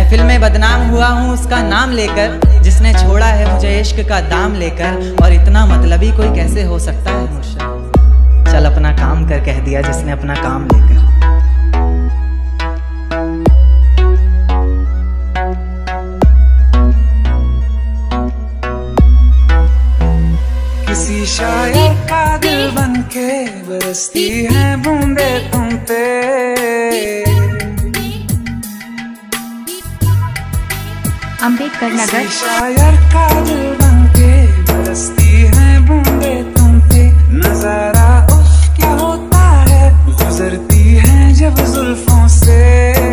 महफिल में बदनाम हुआ हूँ उसका नाम लेकर, जिसने छोड़ा है मुझे इश्क का दाम लेकर। और इतना मतलबी कोई कैसे हो सकता है मुर्शिद, चल अपना काम कर कह दिया जिसने अपना काम लेकर। किसी शायर का दिल बनके बरसती है बूंदे तुम पे, अंबेडकर नगर। किसी शायर का दिल बनके बरसती है बूंदे तुम पे। नजारा उफ क्या होता है, गुजरती है जब जुल्फों से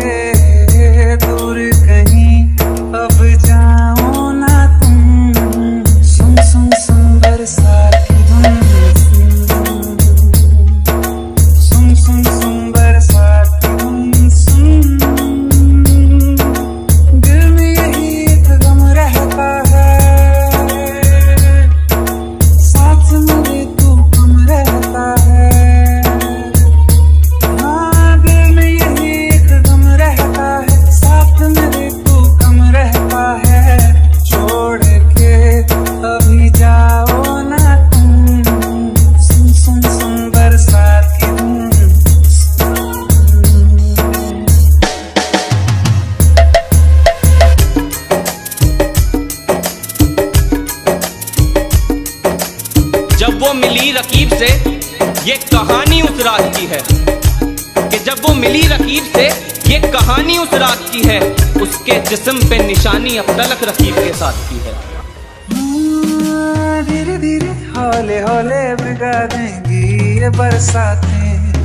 दूर कहीं अब जाओ ना तुम। सुन सुन सुन बरसात की धुन, सुन सुन सुन बरसात की धुन, सुन दिल में यही एक गम रहता है, साथ मेरे तू कम रहता है। हाँ दिल में यही एक गम रहता है, साथ मेरे तू कम रहता है। छोड़ के अभी जाओ ना तुम, सुन सुन सुन बरसात की धुन। जब वो मिली रकीब से ये कहानी उस रात की है, कि जब वो मिली रकीब से ये कहानी उस रात की है। उसके जिस्म पे निशानी अब तलक रकीब के साथ की है। धीरे धीरे हौले हौले भिगा देंगी ये बरसातें।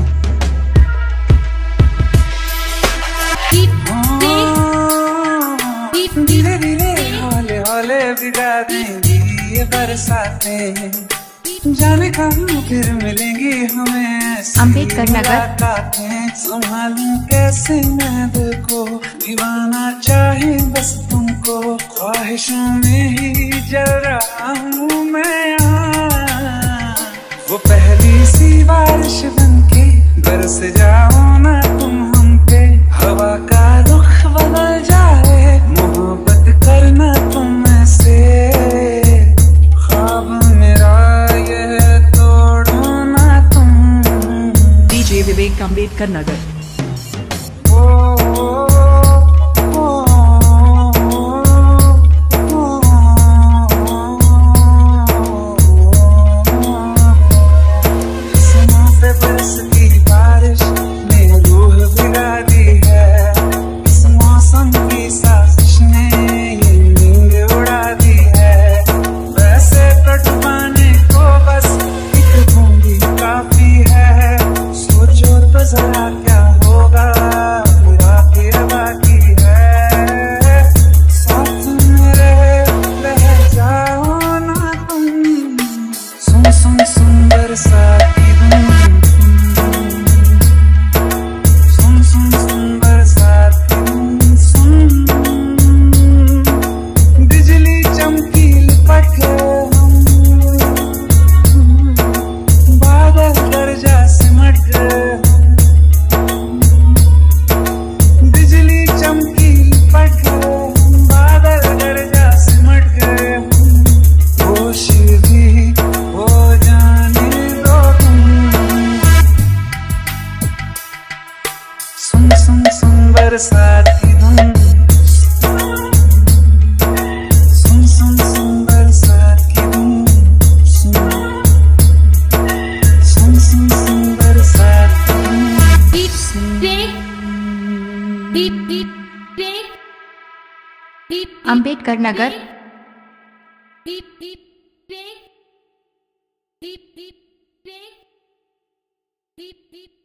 धीरे धीरे हौले हौले भिगा देंगी ये बरसातें। जाने कहाँ फिर मिलेंगी हमें अंबेडकर नगर। संभालूं कैसे मैं दिल को, दीवाना चाहे बस तुमको। ख्वाहिशों में ही जल रहा हूँ मैं यहाँ। वो पहली सी बारिश बनके बरस जाओ ना तुम हम पे। हवा का रुख बदल जाए, मोहब्बत करना तुम ऐसे। ख्वाब मेरा ये तोड़ो ना तुम। डीजे विवेक, अंबेडकर नगर। जरा क्या होगा मेरा फिर बाकी है, साथ मेरे रह जाओ ना तुम। सुन सुन सुन बरसात की धुन, सुन सुन सुन बरसात की धुन, सुन बिजली चमकी लिपट हम, बादल गरजा सिमट गए। सुन सुन सुन बरसात की धुन, सुन सुन सुन बरसात की धुन, सुन सुन सुन सुन बरसात की धुन। Ambedkar Nagar. Beep beep beep